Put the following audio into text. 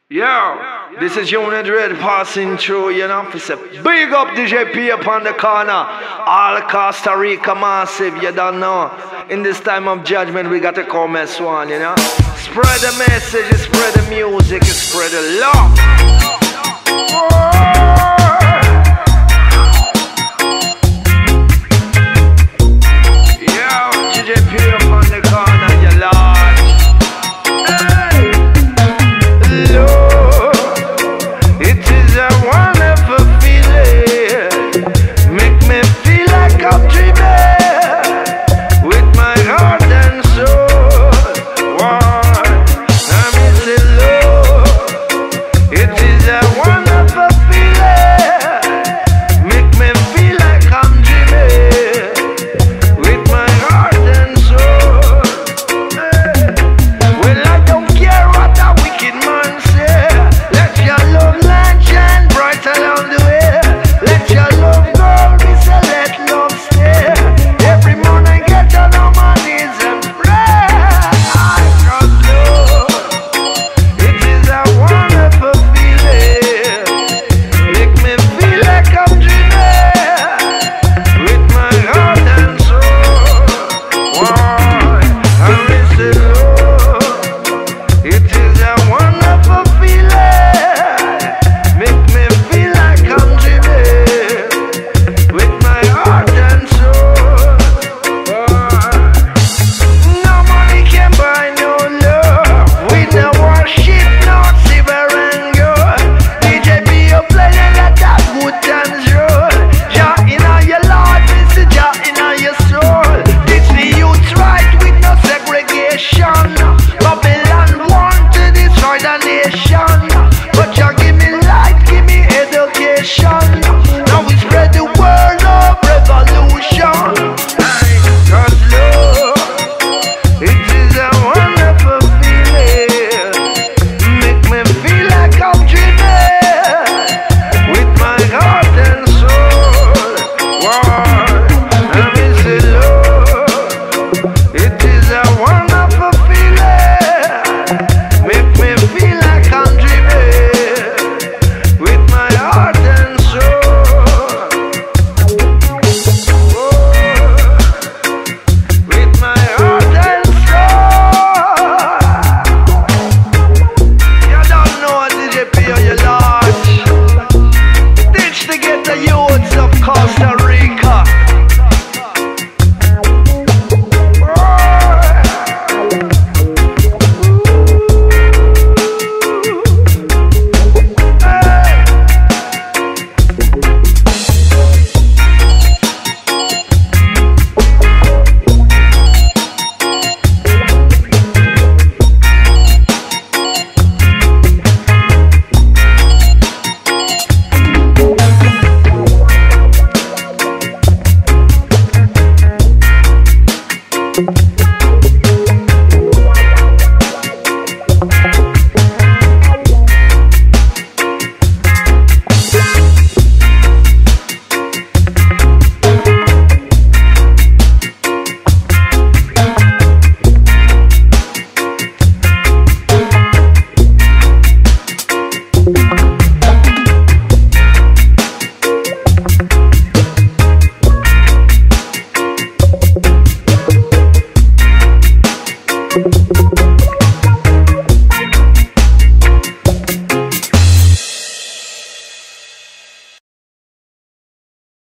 Yo, this is Unit Red passing through, you know. It's a big up DJ P upon the corner. All Costa Rica massive, you don't know. In this time of judgment, we got to come as one, you know. Spread the message, spread the music, spread the love. Yo, DJ P upon the corner, you lord. But you give me light, give me education.